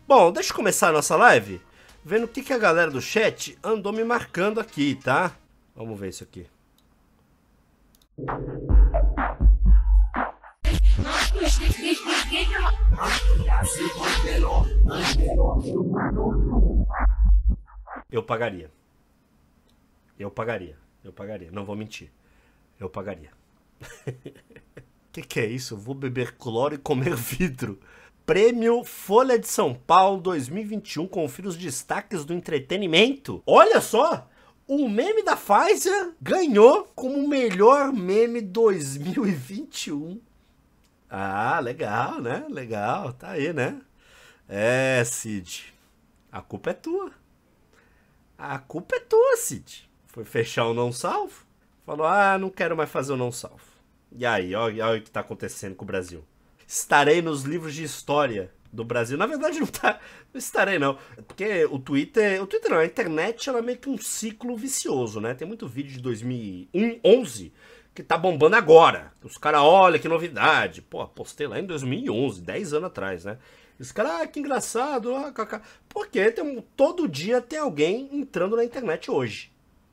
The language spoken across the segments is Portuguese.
Bom, deixa eu começar a nossa live vendo o que a galera do chat andou me marcando aqui, tá? Vamos ver isso aqui. Eu pagaria. Eu pagaria. Eu pagaria. Não vou mentir. Eu pagaria. Que é isso? Eu vou beber cloro e comer vidro. Prêmio Folha de São Paulo 2021. Confira os destaques do entretenimento. Olha só! O meme da Pfizer ganhou como o melhor meme 2021. Ah, legal, né? Legal. Tá aí, né? É, Cid. A culpa é tua. A culpa é tua, Cid. Foi fechar o não salvo. Falou, não quero mais fazer o não salvo. E aí, olha o que tá acontecendo com o Brasil. Estarei nos livros de história do Brasil. Na verdade, não estarei, não. Porque o Twitter não, a internet, ela é meio que um ciclo vicioso, né? Tem muito vídeo de 2011 que tá bombando agora. Os caras, olha que novidade. Pô, postei lá em 2011, 10 anos atrás, né? Os caras, que engraçado. Porque todo dia tem alguém entrando na internet hoje.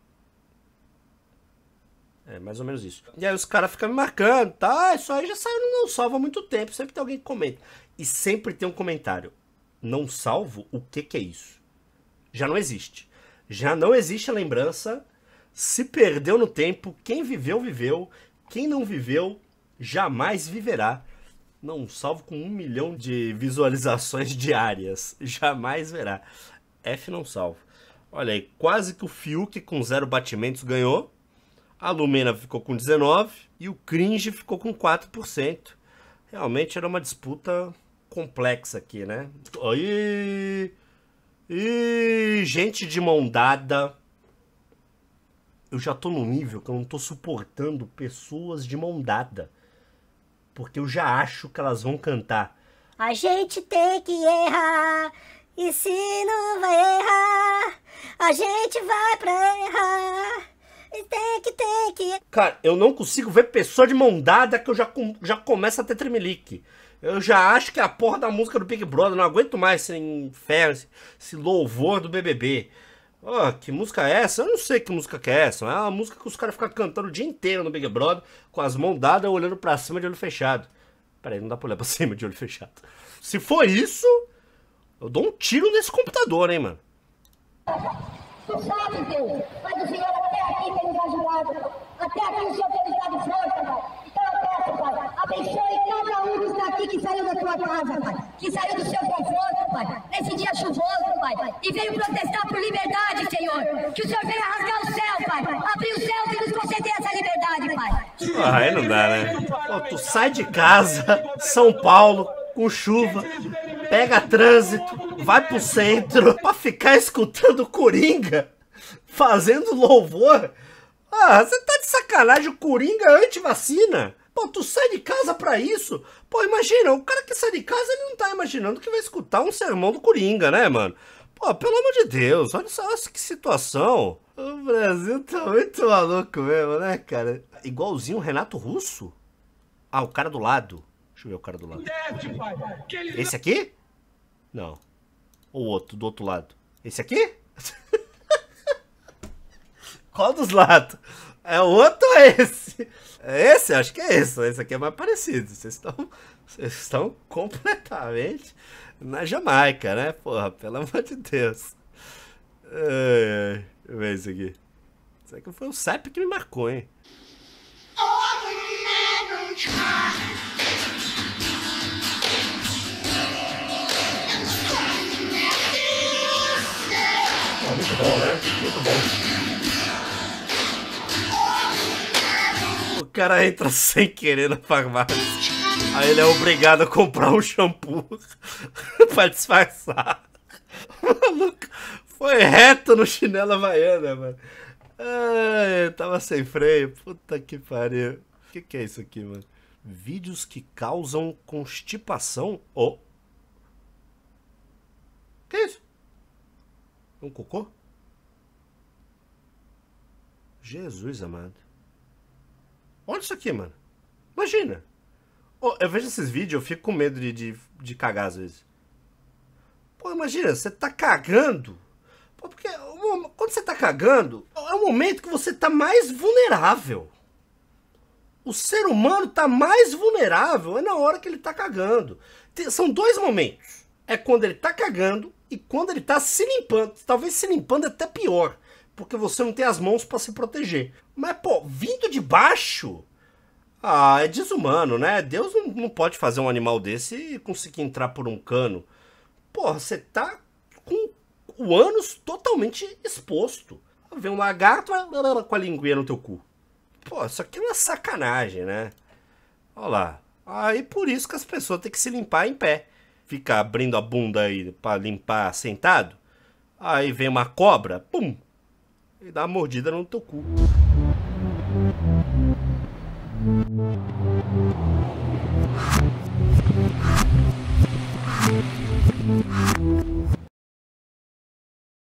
É mais ou menos isso. E aí os caras ficam me marcando, tá? Isso aí já saiu no não salvo há muito tempo. Sempre tem alguém que comenta. E sempre tem um comentário. Não salvo? O que é isso? Já não existe. Já não existe a lembrança. Se perdeu no tempo. Quem viveu, viveu. Quem não viveu, jamais viverá. Não salvo com 1 milhão de visualizações diárias. Jamais verá. F não salvo. Olha aí, quase que o Fiuk com 0 batimentos ganhou. A Lumena ficou com 19% e o Cringe ficou com 4%. Realmente era uma disputa complexa aqui, né? Gente de mão dada. Eu já tô num nível que eu não tô suportando pessoas de mão dada. Porque eu já acho que elas vão cantar. A gente tem que errar, e se não vai errar, a gente vai pra errar. Tem que... Cara, eu não consigo ver pessoa de mão dada que eu já começo a ter tremelique. Eu já acho que é a porra da música do Big Brother. Não aguento mais esse inferno, esse louvor do BBB. Que música é essa? Eu não sei que música que é essa. É uma música que os caras ficam cantando o dia inteiro no Big Brother, com as mãos dadas, olhando pra cima de olho fechado. Pera aí, não dá pra olhar pra cima de olho fechado. Se for isso, eu dou um tiro nesse computador, hein, mano. Tu sabe, Deus, mas o Senhor até aqui tem nos ajudado. Até aqui o Senhor tem nos dado força, Pai. Então eu peço, Pai, abençoe cada um que está aqui, que saiu da tua casa, Pai. Que saiu do seu conforto, Pai. Nesse dia chuvoso, Pai. E veio protestar por liberdade, Senhor. Que o Senhor venha rasgar o céu, Pai. Abrir o céu e nos conceder essa liberdade, Pai. Aí não dá, né? Pô, tu sai de casa, São Paulo, com chuva, pega trânsito, vai pro centro pra ficar escutando Coringa fazendo louvor. Você tá de sacanagem, o Coringa é anti-vacina. Pô, tu sai de casa pra isso? Pô, imagina, o cara que sai de casa, ele não tá imaginando que vai escutar um sermão do Coringa, né, mano? Pô, pelo amor de Deus, olha só que situação. O Brasil tá muito maluco mesmo, né, cara? Igualzinho o Renato Russo? O cara do lado. Deixa eu ver o cara do lado. Esse aqui? Não. O outro, do outro lado. Esse aqui? Qual dos lados? É o outro ou é esse? É esse? Acho que é esse. Esse aqui é mais parecido. Vocês estão completamente na Jamaica, né? Porra, pelo amor de Deus. Deixa eu ver isso aqui. Isso aqui foi o CEP que me marcou, hein? Muito bom, né? Muito bom. O cara entra sem querer na farmácia. Aí ele é obrigado a comprar um shampoo pra disfarçar. O maluco foi reto no chinelo havaiana, mano. Tava sem freio. Puta que pariu. O que é isso aqui, mano? Vídeos que causam constipação. Que é isso? Um cocô? Jesus amado. Olha isso aqui, mano. Imagina. Eu vejo esses vídeos, eu fico com medo de cagar às vezes. Pô, Pô, imagina, você tá cagando. Pô, porque quando você tá cagando, é o momento que você tá mais vulnerável. O ser humano tá mais vulnerável é na hora que ele tá cagando. São dois momentos. É quando ele tá cagando e quando ele tá se limpando. Talvez se limpando é até pior, porque você não tem as mãos pra se proteger. Mas, pô, vindo de baixo... Ah, é desumano, né? Deus não pode fazer um animal desse e conseguir entrar por um cano. Porra, você tá com o ânus totalmente exposto. Vem um lagarto com a linguinha no teu cu. Pô, isso aqui é uma sacanagem, né? Olha lá. Aí por isso que as pessoas têm que se limpar em pé. Ficar abrindo a bunda aí pra limpar sentado. Aí vem uma cobra, pum! E dá uma mordida no teu cu.